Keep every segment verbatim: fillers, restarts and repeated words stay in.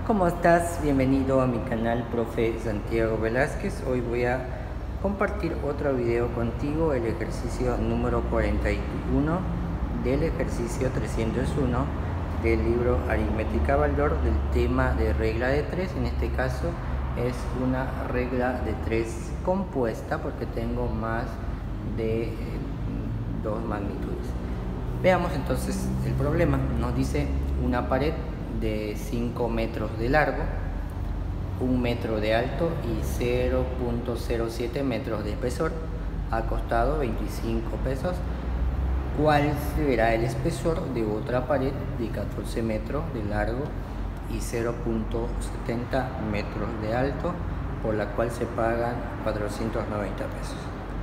¿Cómo estás? Bienvenido a mi canal Profe Santiago Velázquez. Hoy voy a compartir otro video contigo, el ejercicio número cuarenta y uno del ejercicio trescientos uno del libro Aritmética Baldor, del tema de regla de tres. En este caso es una regla de tres compuesta porque tengo más de eh, dos magnitudes. Veamos entonces el problema. Nos dice una pared de cinco metros de largo, un metro de alto y cero punto cero siete metros de espesor, ha costado veinticinco pesos. ¿Cuál será el espesor de otra pared de catorce metros de largo y cero punto setenta metros de alto, por la cual se pagan cuatrocientos noventa pesos?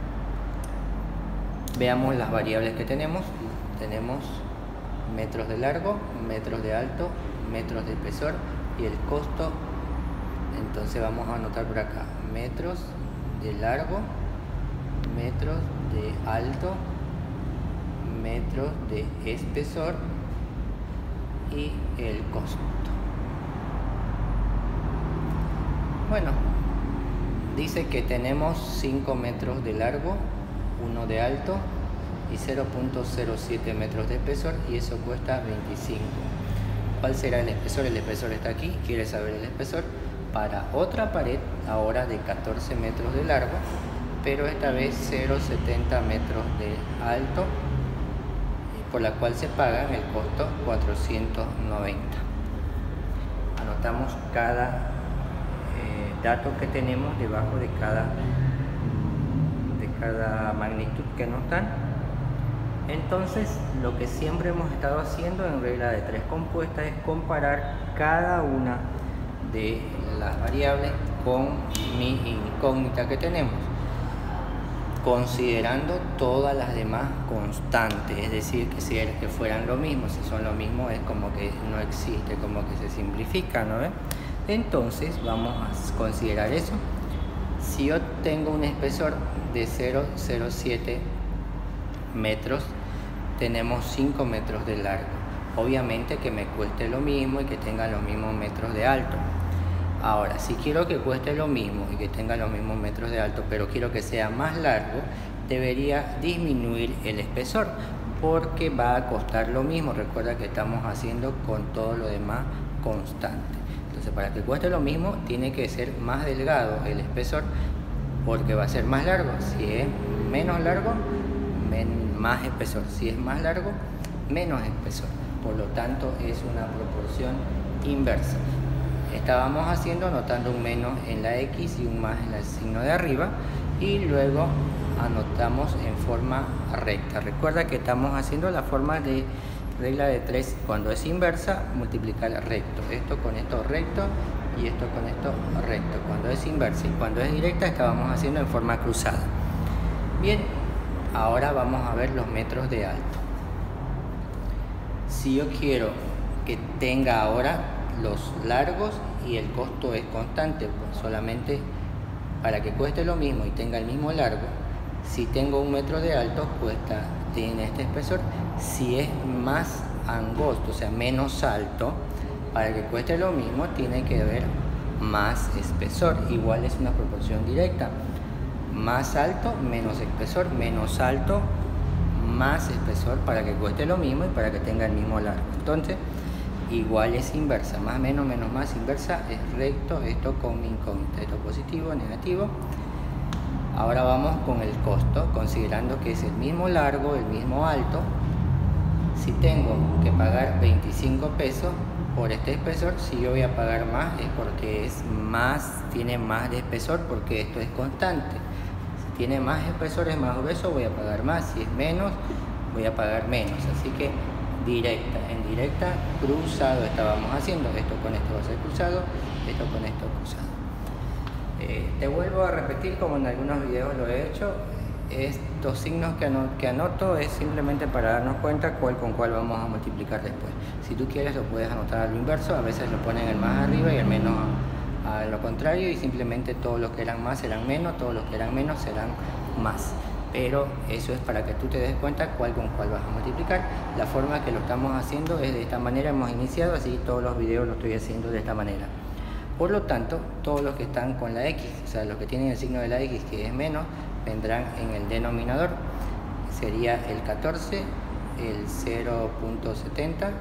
Veamos las variables que tenemos. Tenemos metros de largo, metros de alto, metros de espesor y el costo. Entonces vamos a anotar por acá metros de largo, metros de alto, metros de espesor y el costo. Bueno, dice que tenemos cinco metros de largo, uno de alto y cero punto cero siete metros de espesor, y eso cuesta veinticinco. ¿Cuál será el espesor? El espesor está aquí. ¿Quiere saber el espesor? Para otra pared, ahora de catorce metros de largo, pero esta vez cero punto setenta metros de alto, por la cual se paga el costo cuatrocientos noventa. Anotamos cada eh, dato que tenemos debajo de cada, de cada magnitud que nos dan. Entonces, lo que siempre hemos estado haciendo en regla de tres compuesta es comparar cada una de las variables con mi incógnita que tenemos, considerando todas las demás constantes. Es decir, que si que fueran lo mismo, si son lo mismo, es como que no existe, como que se simplifica, ¿no ves? Entonces, vamos a considerar eso. Si yo tengo un espesor de cero punto cero siete metros, tenemos cinco metros de largo. Obviamente que me cueste lo mismo y que tenga los mismos metros de alto. Ahora, si quiero que cueste lo mismo y que tenga los mismos metros de alto, pero quiero que sea más largo, debería disminuir el espesor, porque va a costar lo mismo. Recuerda que estamos haciendo con todo lo demás constante. Entonces, para que cueste lo mismo, tiene que ser más delgado el espesor, porque va a ser más largo. Si es menos largo, men más espesor. Si es más largo, menos espesor. Por lo tanto, es una proporción inversa. Estábamos haciendo anotando un menos en la X y un más en el signo de arriba, y luego anotamos en forma recta. Recuerda que estamos haciendo la forma de regla de tres. Cuando es inversa, multiplicar recto. Esto con esto recto y esto con esto recto. Cuando es inversa y cuando es directa, estábamos haciendo en forma cruzada. Bien, ahora vamos a ver los metros de alto. Si yo quiero que tenga ahora los largos y el costo es constante, pues solamente para que cueste lo mismo y tenga el mismo largo, si tengo un metro de alto, cuesta, tiene este espesor. Si es más angosto, o sea menos alto, para que cueste lo mismo tiene que haber más espesor. Igual es una proporción directa. Más alto, menos espesor, menos alto, más espesor, para que cueste lo mismo y para que tenga el mismo largo. Entonces, igual es inversa. Más, menos, menos, más, inversa es recto. Esto con mi incógnita. Esto positivo, negativo. Ahora vamos con el costo, considerando que es el mismo largo, el mismo alto. Si tengo que pagar veinticinco pesos por este espesor, si yo voy a pagar más es porque es más, tiene más de espesor, porque esto es constante. Si tiene más espesor, es más grueso, voy a pagar más. Si es menos, voy a pagar menos. Así que directa, en directa, cruzado estábamos haciendo. Esto con esto va a ser cruzado, esto con esto cruzado. Eh, te vuelvo a repetir, como en algunos videos lo he hecho, estos signos que, anot que anoto es simplemente para darnos cuenta cuál con cuál vamos a multiplicar después. Si tú quieres, lo puedes anotar a lo inverso. A veces lo ponen el más arriba y el menos a, a lo contrario, y simplemente todos los que eran más serán menos, todos los que eran menos serán más. pero eso es para que tú te des cuenta cuál con cuál vas a multiplicar. La forma que lo estamos haciendo es de esta manera, hemos iniciado, así todos los videos lo estoy haciendo de esta manera. Por lo tanto, todos los que están con la X, o sea, los que tienen el signo de la X, que es menos, vendrán en el denominador. Sería el catorce, el cero punto setenta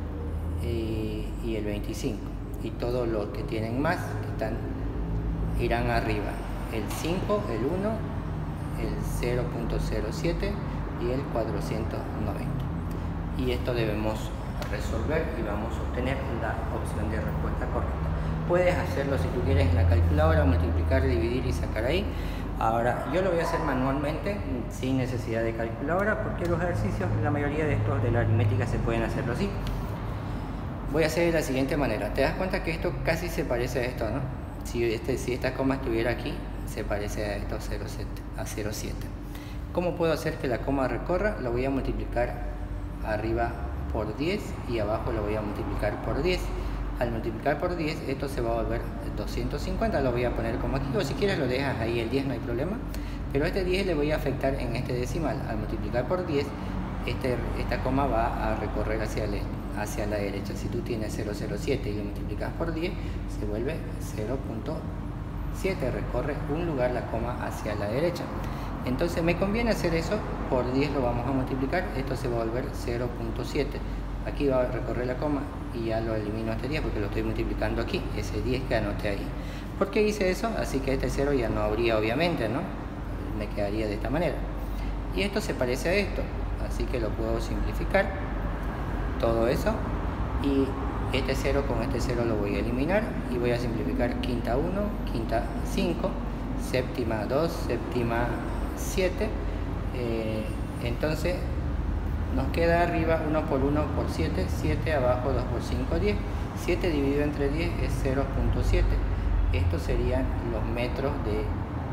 y, y el veinticinco. Y todos los que tienen más, que están, irán arriba. El cinco, el uno, el cero punto cero siete y el cuatrocientos noventa. Y esto debemos resolver y vamos a obtener la opción de respuesta correcta. Puedes hacerlo si tú quieres en la calculadora, multiplicar, dividir y sacar ahí. Ahora yo lo voy a hacer manualmente sin necesidad de calculadora, porque los ejercicios, la mayoría de estos de la aritmética se pueden hacerlo así. Voy a hacer de la siguiente manera. Te das cuenta que esto casi se parece a esto, ¿no? Si, este, si esta coma estuviera aquí, se parece a esto, a cero coma siete. ¿Cómo puedo hacer que la coma recorra? Lo voy a multiplicar arriba por diez y abajo lo voy a multiplicar por diez. Al multiplicar por diez, esto se va a volver doscientos cincuenta, lo voy a poner como aquí, o si quieres lo dejas ahí el diez, no hay problema. Pero este diez le voy a afectar en este decimal. Al multiplicar por diez, este, esta coma va a recorrer hacia, el, hacia la derecha. Si tú tienes cero punto cero siete y lo multiplicas por diez, se vuelve cero punto siete, recorre un lugar la coma hacia la derecha. Entonces me conviene hacer eso, por diez lo vamos a multiplicar, esto se va a volver cero punto siete. Aquí va a recorrer la coma y ya lo elimino este diez porque lo estoy multiplicando aquí, ese diez que anoté ahí. ¿Por qué hice eso? Así que este cero ya no habría, obviamente, ¿no? Me quedaría de esta manera. Y esto se parece a esto, así que lo puedo simplificar, todo eso. Y este cero con este cero lo voy a eliminar y voy a simplificar quinta uno, quinta cinco, séptima dos, séptima siete. Eh, entonces nos queda arriba uno por uno por siete, siete, abajo dos por cinco, diez. siete dividido entre diez es cero punto siete. Estos serían los metros de,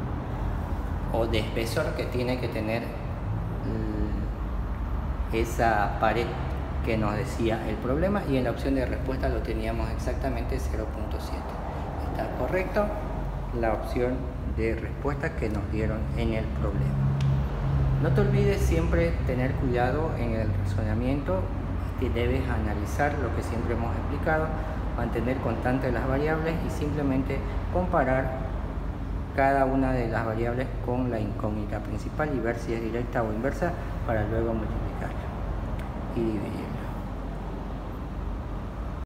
o de espesor que tiene que tener esa pared que nos decía el problema, y en la opción de respuesta lo teníamos exactamente cero punto siete. Está correcto la opción de respuesta que nos dieron en el problema. No te olvides siempre tener cuidado en el razonamiento, que debes analizar lo que siempre hemos explicado, mantener constantes las variables y simplemente comparar cada una de las variables con la incógnita principal y ver si es directa o inversa para luego multiplicarla y dividirla.